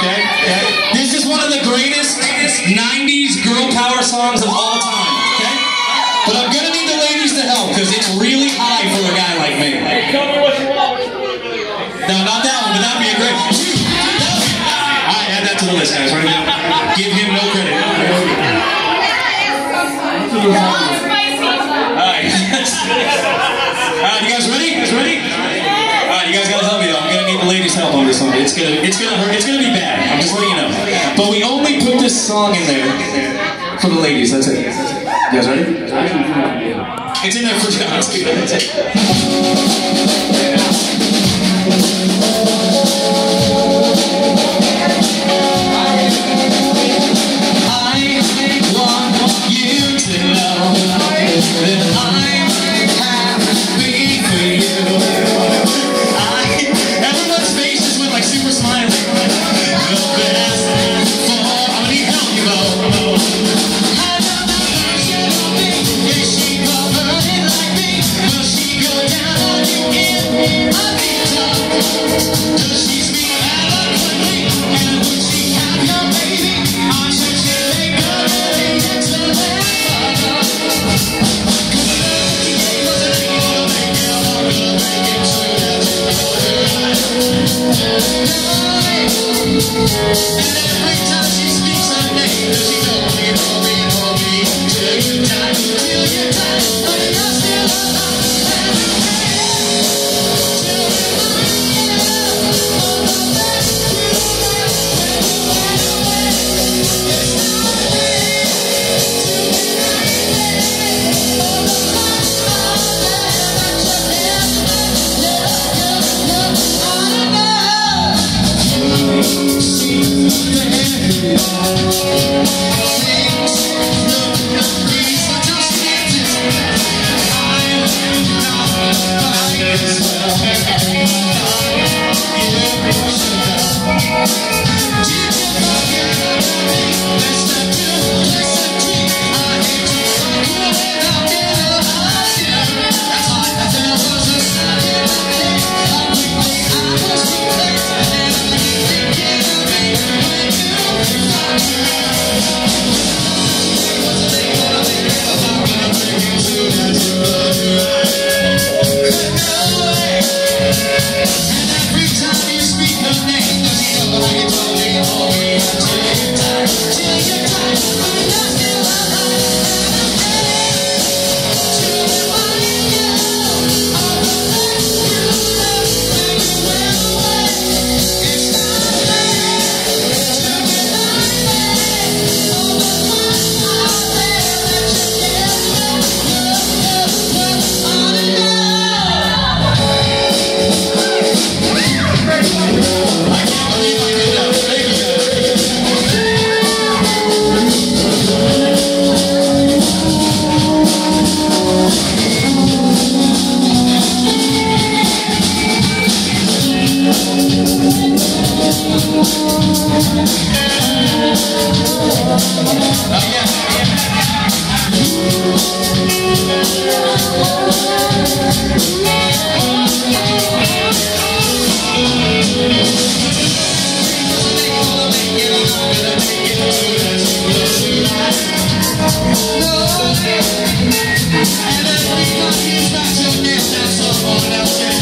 okay? This is one of the greatest 90s girl power songs of all time, okay? But I'm gonna need the ladies to help, because it's really high for a guy like me. Hey, tell me what you want. No, not that one, but that'd be a great one. Alright, add that to the list, guys. Right now. Give him no credit. Alright. Alright, you guys ready? Alright, you guys gotta help me though. I'm gonna need the ladies' help on this one. It's gonna hurt. It's gonna be bad. I'm just letting you know. But we only put this song in there for the ladies. That's it. You guys ready? It's in there for John. That's it. And every time you start to dance, that's someone else.